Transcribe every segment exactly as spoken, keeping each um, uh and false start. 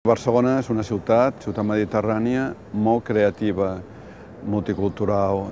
Barcelona és una ciutat, ciutat mediterrània, molt creativa, multicultural,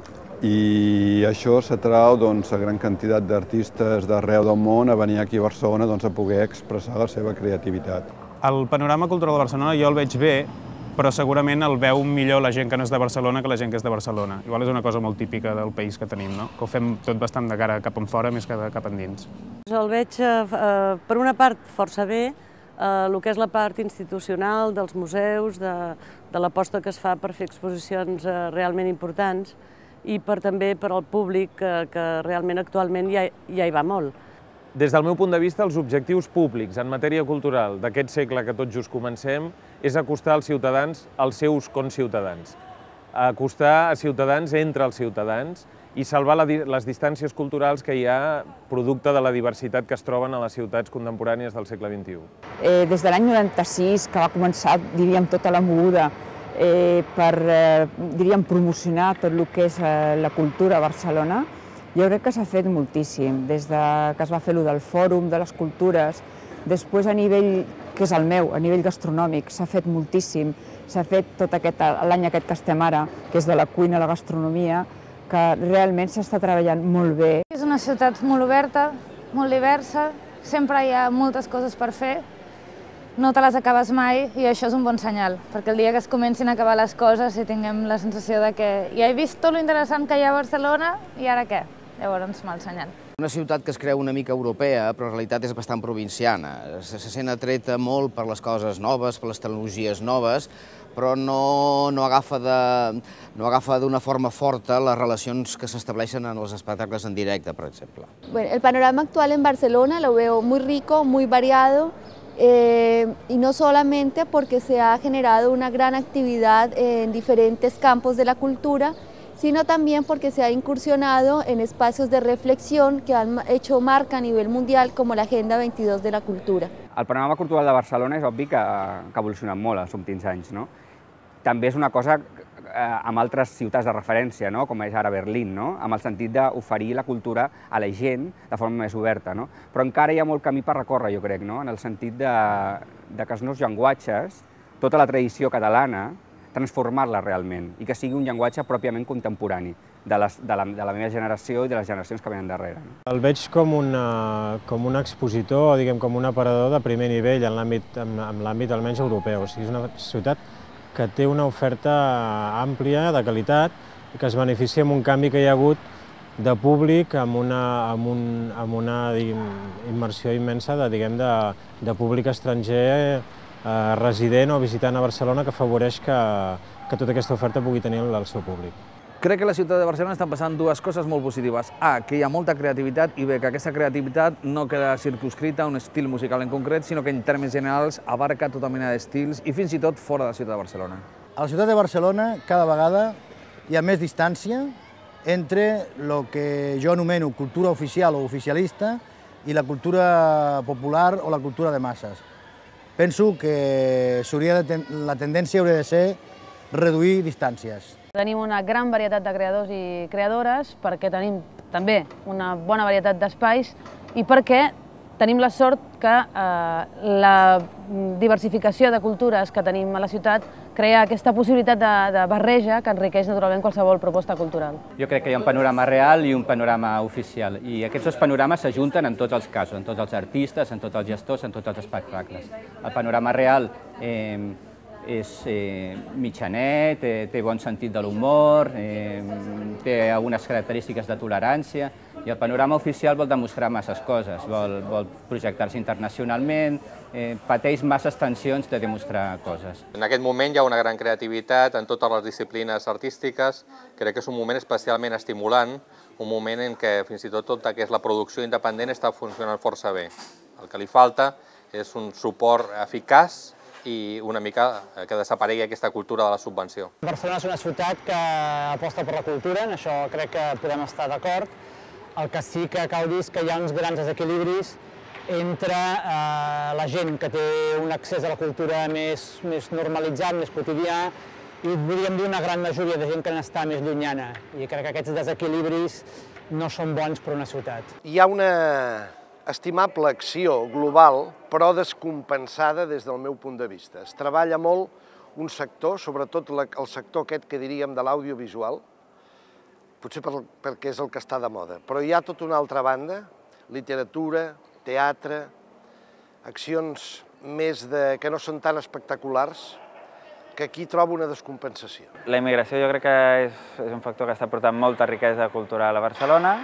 i això s'atrau doncs, a gran quantitat d'artistes d'arreu del món a venir aquí a Barcelona doncs, a poder expressar la seva creativitat. El panorama cultural de Barcelona jo el veig bé, però segurament el veu millor la gent que no és de Barcelona que la gent que és de Barcelona. Igual és una cosa molt típica del país que tenim, no? Que ho fem tot bastant de cara cap enfora més que de cap endins. El veig, eh, per una part, força bé, eh, el que és la part institucional dels museus, de, de l'aposta que es fa per fer exposicions eh, realment importants i per, també per al públic que, que realment actualment ja, ja hi va molt. Des del meu punt de vista, els objectius públics en matèria cultural d'aquest segle que tot just comencem és acostar els ciutadans als seus conciutadans, acostar a ciutadans entre els ciutadans i salvar la, les distàncies culturals que hi ha producte de la diversitat que es troben a les ciutats contemporànies del segle vint-i-u. Eh, des de l'any noranta-sis, que va començar, diríem, tota la moguda eh, per, eh, diríem, promocionar tot el que és eh, la cultura a Barcelona, jo crec que s'ha fet moltíssim, des de que es va fer allò del Fòrum de les Cultures, després a nivell, que és el meu, a nivell gastronòmic, s'ha fet moltíssim, s'ha fet tot aquest, l'any aquest que estem ara, que és de la cuina a la gastronomia, que realment s'està treballant molt bé. És una ciutat molt oberta, molt diversa, sempre hi ha moltes coses per fer, no te les acabes mai i això és un bon senyal, perquè el dia que es comencin a acabar les coses i tinguem la sensació de que ja he vist tot lo interessant que hi ha a Barcelona i ara què? Llavors, mal senyal. Una ciutat que es creu una mica europea, però en realitat és bastant provinciana. Se, se sent atreta molt per les coses noves, per les tecnologies noves, però no, no agafa de, no agafa d'una forma forta les relacions que s'estableixen en els espectacles en directe, per exemple. Bueno, el panorama actual en Barcelona lo veo muy rico, muy variado, eh, y no solamente porque se ha generado una gran actividad en diferentes campos de la cultura, sino también porque se ha incursionado en espacios de reflexión que han hecho marca a nivel mundial, como la Agenda veintidós de la Cultura. El panorama cultural de Barcelona és obvi que, que ha evolucionat molt els últims anys, no? També és una cosa eh, amb altres ciutats de referència, no? Com és ara Berlín, no? Amb el sentit d'oferir la cultura a la gent de forma més oberta, no? Però encara hi ha molt camí per recórrer, jo crec, no? En el sentit de, de que els nous llenguatges, tota la tradició catalana, transformar-la realment i que sigui un llenguatge pròpiament contemporani de, les, de, la, de la meva generació i de les generacions que venen darrere. El veig com, una, com un expositor, o diguem, com un aparador de primer nivell en l'àmbit en l'àmbit almenys europeu. O sigui, és una ciutat que té una oferta àmplia, de qualitat, i que es beneficia amb un canvi que hi ha hagut de públic amb una, amb un, amb una diguem, immersió immensa de, diguem, de, de públic estranger Eh, resident o visitant a Barcelona que afavoreix que, que tota aquesta oferta pugui tenir el seu públic. Crec que a la ciutat de Barcelona estan passant dues coses molt positives. A, que hi ha molta creativitat i B, que aquesta creativitat no queda circunscrita a un estil musical en concret, sinó que en termes generals abarca tota mena d'estils i fins i tot fora de la ciutat de Barcelona. A la ciutat de Barcelona cada vegada hi ha més distància entre el que jo anomeno cultura oficial o oficialista i la cultura popular o la cultura de masses. Penso que de, la tendència hauria de ser reduir distàncies. Tenim una gran varietat de creadors i creadores perquè tenim també una bona varietat d'espais i perquè tenim la sort que eh, la diversificació de cultures que tenim a la ciutat crea aquesta possibilitat de, de barreja que enriqueix naturalment qualsevol proposta cultural. Jo crec que hi ha un panorama real i un panorama oficial i aquests dos panorames s'ajunten en tots els casos, en tots els artistes, en tots els gestors, en tots els espectacles. El panorama real eh, és eh, mitjanet, té, té bon sentit de l'humor, eh, té algunes característiques de tolerància i el panorama oficial vol demostrar masses coses, vol, vol projectar-se internacionalment, eh, pateix masses tensions de demostrar coses. En aquest moment hi ha una gran creativitat en totes les disciplines artístiques, crec que és un moment especialment estimulant, un moment en què fins i tot tota que és la producció independent està funcionant força bé. El que li falta és un suport eficaç i una mica que desaparegui aquesta cultura de la subvenció. Barcelona és una ciutat que aposta per la cultura, en això crec que podem estar d'acord. El que sí que cal dir és que hi ha uns grans desequilibris entre eh, la gent que té un accés a la cultura més, més normalitzat, més quotidià, i podríem dir una gran majoria de gent que n'està més llunyana. I crec que aquests desequilibris no són bons per una ciutat. Hi ha una estimable acció global, però descompensada des del meu punt de vista. Es treballa molt un sector, sobretot el sector aquest que diríem de l'audiovisual, potser perquè és el que està de moda, però hi ha tota una altra banda, literatura, teatre, accions més de, que no són tan espectaculars, que aquí trobo una descompensació. La immigració jo crec que és, és un factor que està portant molta riquesa cultural a Barcelona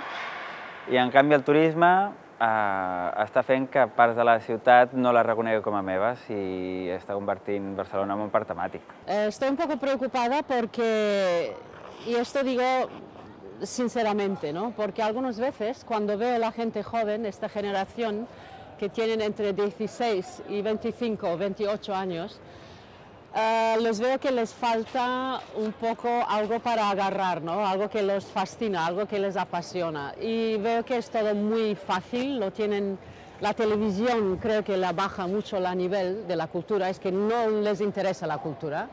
i en canvi el turisme eh, està fent que parts de la ciutat no la reconegui com a meves i està convertint Barcelona en un parc temàtic. Estoy un poco preocupada porque, y esto digo sinceramente, ¿no? Porque algunas veces cuando veo a la gente joven, esta generación que tienen entre dieciséis y veinticinco o veintiocho años, Uh, los veo que les falta un poco algo para agarrar, ¿no? Algo que los fascina, algo que les apasiona. Y veo que es todo muy fácil, lo tienen, la televisión creo que la baja mucho el nivel de la cultura, es que no les interesa la cultura.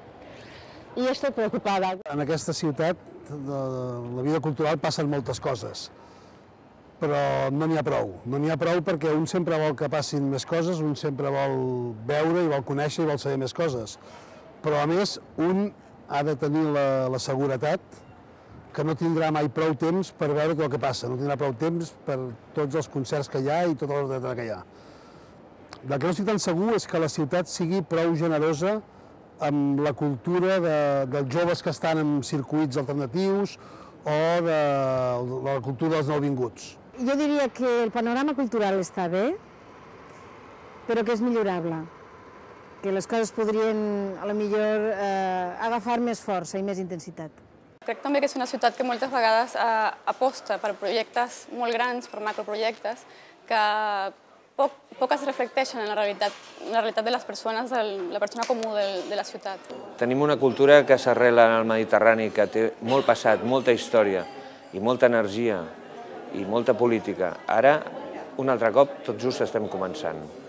I estic preocupada. En aquesta ciutat, de la vida cultural, passen moltes coses, però no n'hi ha prou. No n'hi ha prou perquè un sempre vol que passin més coses, un sempre vol veure i vol conèixer i vol saber més coses. Però, a més, un ha de tenir la, la seguretat que no tindrà mai prou temps per veure tot el que passa, no tindrà prou temps per tots els concerts que hi ha i tota l'ordre que hi ha. El que no estic tan segur és que la ciutat sigui prou generosa amb la cultura de, dels joves que estan en circuits alternatius o de, de la cultura dels nouvinguts. Jo diria que el panorama cultural està bé, però que és millorable, que les coses podrien, a lo millor, eh, agafar més força i més intensitat. Crec també que és una ciutat que moltes vegades eh, aposta per projectes molt grans, per macroprojectes, que poc, poc es reflecteixen en la realitat, en la realitat de les persones, de la persona comú de, de la ciutat. Tenim una cultura que s'arrela en el Mediterrani, que té molt passat, molta història i molta energia i molta política. Ara, un altre cop, tot just estem començant.